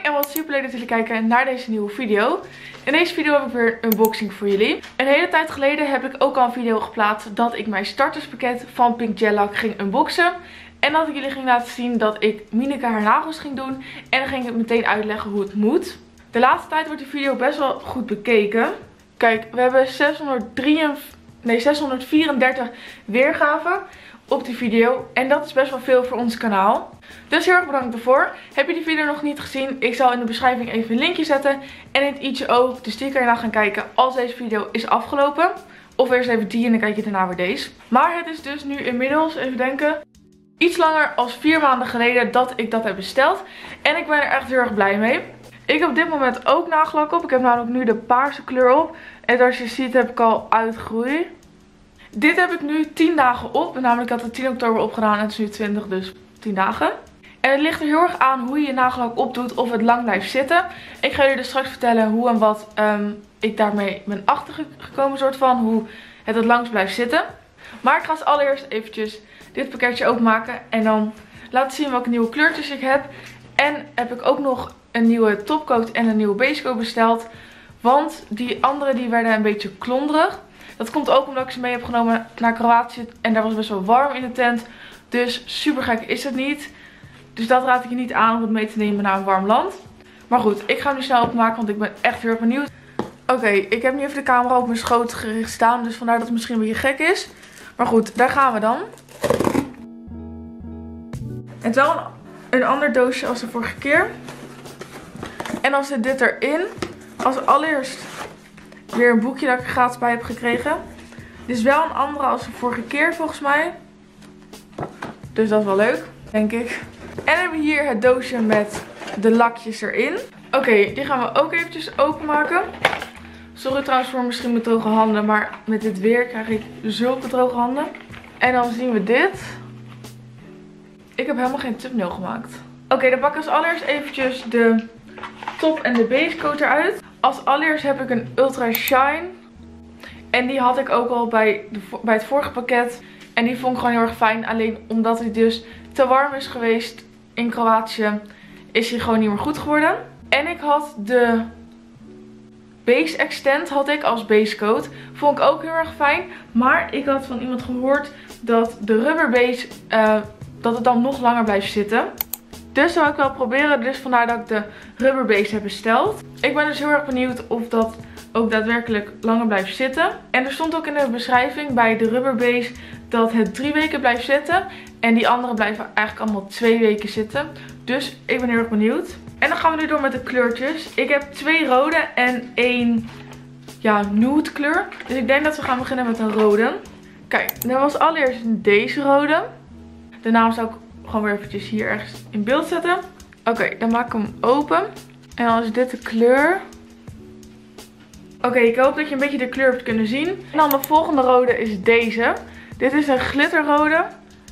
en wat super leuk dat jullie kijken naar deze nieuwe video. In deze video heb ik weer een unboxing voor jullie. Een hele tijd geleden heb ik ook al een video geplaatst dat ik mijn starterspakket van Pink Gel-Lak ging unboxen. En dat ik jullie ging laten zien dat ik Mineke haar nagels ging doen. En dan ging ik meteen uitleggen hoe het moet. De laatste tijd wordt die video best wel goed bekeken. Kijk, we hebben 634 weergaven op die video. En dat is best wel veel voor ons kanaal. Dus heel erg bedankt daarvoor. Heb je die video nog niet gezien? Ik zal in de beschrijving even een linkje zetten. En in het i'tje ook. Dus die kan je dan gaan kijken als deze video is afgelopen. Of eerst even die en dan kijk je daarna weer deze. Maar het is dus nu inmiddels, even denken, iets langer als 4 maanden geleden dat ik dat heb besteld. En ik ben er echt heel erg blij mee. Ik heb op dit moment ook nagellak op. Ik heb namelijk nu de paarse kleur op. En zoals je ziet heb ik al uitgroei. Dit heb ik nu 10 dagen op. Namelijk ik had het 10 oktober opgedaan en het is nu 20, dus 10 dagen. En het ligt er heel erg aan hoe je je nagellak opdoet of het lang blijft zitten. Ik ga jullie dus straks vertellen hoe en wat ik daarmee ben achtergekomen, soort van. Hoe het langst blijft zitten. Maar ik ga als allereerst eventjes dit pakketje openmaken. En dan laten zien welke nieuwe kleurtjes ik heb. En heb ik ook nog een nieuwe topcoat en een nieuwe basecoat besteld. Want die andere die werden een beetje klonderig. Dat komt ook omdat ik ze mee heb genomen naar Kroatië. En daar was best wel warm in de tent. Dus super gek is het niet. Dus dat raad ik je niet aan om het mee te nemen naar een warm land. Maar goed, ik ga hem nu snel openmaken, want ik ben echt heel erg benieuwd. Oké, ik heb nu even de camera op mijn schoot gericht staan. Dus vandaar dat het misschien een beetje gek is. Maar goed, daar gaan we dan. Het is wel een ander doosje als de vorige keer. En dan zit dit erin. Als allereerst weer een boekje dat ik er gratis bij heb gekregen. Dit is wel een andere als de vorige keer volgens mij. Dus dat is wel leuk, denk ik. En dan hebben we hier het doosje met de lakjes erin. Oké, die gaan we ook eventjes openmaken. Sorry trouwens voor misschien mijn droge handen, maar met dit weer krijg ik zulke droge handen. En dan zien we dit. Ik heb helemaal geen thumbnail gemaakt. Oké, dan pak ik als allereerst eventjes de top en de basecoat eruit. Als allereerst heb ik een Ultra Shine. En die had ik ook al bij het vorige pakket. En die vond ik gewoon heel erg fijn. Alleen omdat hij dus te warm is geweest in Kroatië, is hij gewoon niet meer goed geworden. En ik had de Base Extend als basecoat. Vond ik ook heel erg fijn. Maar ik had van iemand gehoord dat de rubber base, dat het dan nog langer blijft zitten. Dus dat wil ik wel proberen. Dus vandaar dat ik de rubber base heb besteld. Ik ben dus heel erg benieuwd of dat ook daadwerkelijk langer blijft zitten. En er stond ook in de beschrijving bij de rubber base dat het 3 weken blijft zitten. En die andere blijven eigenlijk allemaal 2 weken zitten. Dus ik ben heel erg benieuwd. En dan gaan we nu door met de kleurtjes. Ik heb 2 rode en 1 nude kleur. Dus ik denk dat we gaan beginnen met een rode. Kijk, dan was allereerst deze rode. De naam zou ik gewoon weer eventjes hier ergens in beeld zetten. Oké, dan maak ik hem open. En dan is dit de kleur. Oké, ik hoop dat je een beetje de kleur hebt kunnen zien. En dan de volgende rode is deze. Dit is een glitterrode.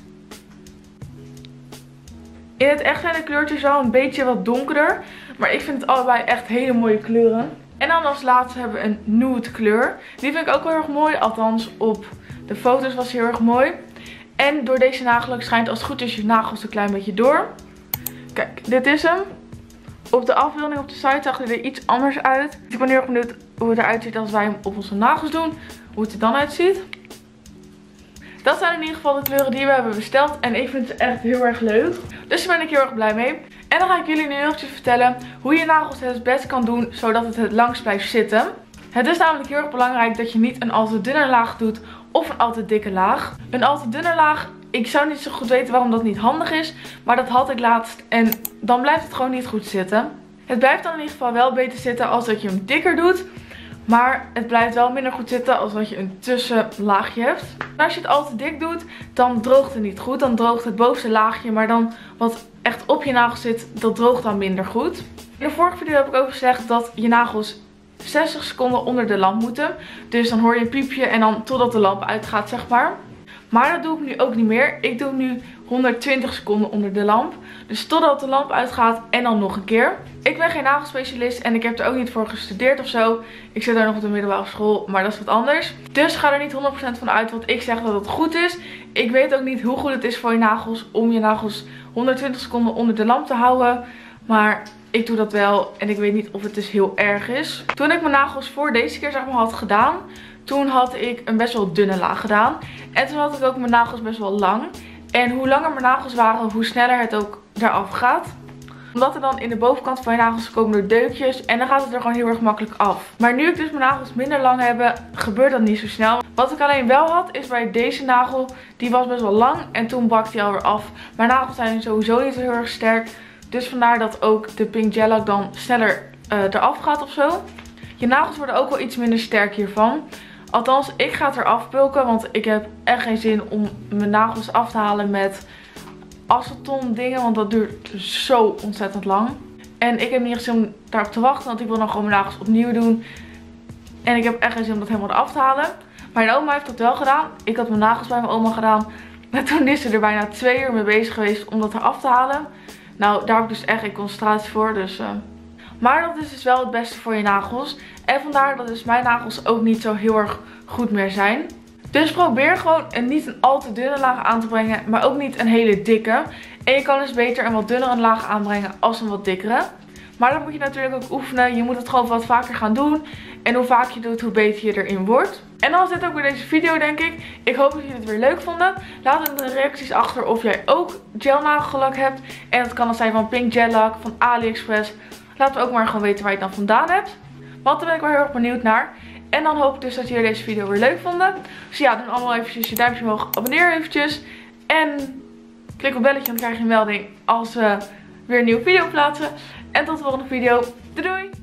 In het echt zijn de kleurtjes wel een beetje wat donkerder. Maar ik vind het allebei echt hele mooie kleuren. En dan als laatste hebben we een nude kleur. Die vind ik ook wel heel erg mooi. Althans, op de foto's was hij heel erg mooi. En door deze nagellak schijnt als het goed is je nagels een klein beetje door. Kijk, dit is hem. Op de afbeelding op de site zag hij er iets anders uit. Ik ben heel erg benieuwd hoe het eruit ziet als wij hem op onze nagels doen. Hoe het er dan uitziet. Dat zijn in ieder geval de kleuren die we hebben besteld. En ik vind ze echt heel erg leuk. Dus daar ben ik heel erg blij mee. En dan ga ik jullie nu eventjes vertellen hoe je nagels het best kan doen zodat het langst blijft zitten. Het is namelijk heel erg belangrijk dat je niet een al te dunne laag doet of een al te dikke laag. Een al te dunne laag, ik zou niet zo goed weten waarom dat niet handig is. Maar dat had ik laatst en dan blijft het gewoon niet goed zitten. Het blijft dan in ieder geval wel beter zitten als dat je hem dikker doet. Maar het blijft wel minder goed zitten als dat je een tussenlaagje hebt. En als je het al te dik doet, dan droogt het niet goed. Dan droogt het bovenste laagje, maar dan wat echt op je nagels zit, dat droogt dan minder goed. In de vorige video heb ik ook gezegd dat je nagels 60 seconden onder de lamp moeten. Dus dan hoor je een piepje en dan totdat de lamp uitgaat, zeg maar. Maar dat doe ik nu ook niet meer. Ik doe nu 120 seconden onder de lamp. Dus totdat de lamp uitgaat en dan nog een keer. Ik ben geen nagelspecialist en ik heb er ook niet voor gestudeerd of zo. Ik zit daar nog op de middelbare school, maar dat is wat anders. Dus ga er niet 100% van uit wat ik zeg dat het goed is. Ik weet ook niet hoe goed het is voor je nagels om je nagels 120 seconden onder de lamp te houden. Maar ik doe dat wel en ik weet niet of het dus heel erg is. Toen ik mijn nagels voor deze keer zeg maar had gedaan, toen had ik een best wel dunne laag gedaan. En toen had ik ook mijn nagels best wel lang. En hoe langer mijn nagels waren, hoe sneller het ook eraf gaat. Omdat er dan in de bovenkant van je nagels komen er deukjes. En dan gaat het er gewoon heel erg makkelijk af. Maar nu ik dus mijn nagels minder lang heb, gebeurt dat niet zo snel. Wat ik alleen wel had, is bij deze nagel. Die was best wel lang. En toen brak die alweer af. Mijn nagels zijn sowieso niet heel erg sterk. Dus vandaar dat ook de Pink Gel-Lac dan sneller eraf gaat of zo. Je nagels worden ook wel iets minder sterk hiervan. Althans, ik ga het eraf pulken. Want ik heb echt geen zin om mijn nagels af te halen met aceton dingen. Want dat duurt zo ontzettend lang. En ik heb niet echt zin om daarop te wachten. Want ik wil dan gewoon mijn nagels opnieuw doen. En ik heb echt geen zin om dat helemaal eraf te halen. Mijn oma heeft dat wel gedaan. Ik had mijn nagels bij mijn oma gedaan. En toen is ze er bijna 2 uur mee bezig geweest om dat eraf te halen. Nou, daar heb ik dus echt geen concentratie voor. Dus, Maar dat is dus wel het beste voor je nagels. En vandaar dat dus mijn nagels ook niet zo heel erg goed meer zijn. Dus probeer gewoon niet een al te dunne laag aan te brengen. Maar ook niet een hele dikke. En je kan dus beter een wat dunnere laag aanbrengen als een wat dikkere. Maar dat moet je natuurlijk ook oefenen. Je moet het gewoon wat vaker gaan doen. En hoe vaak je doet, hoe beter je erin wordt. En dan was dit ook bij deze video, denk ik. Ik hoop dat jullie het weer leuk vonden. Laat in de reacties achter of jij ook gelnagellak hebt. En dat kan dan zijn van Pink Gel-Lac, van AliExpress. Laat me ook maar gewoon weten waar je het dan vandaan hebt. Want daar ben ik wel heel erg benieuwd naar. En dan hoop ik dus dat jullie deze video weer leuk vonden. Dus ja, doe allemaal eventjes je duimpje omhoog. Abonneer eventjes. En klik op belletje, dan krijg je een melding als we weer een nieuwe video plaatsen. En tot de volgende video. Doei doei!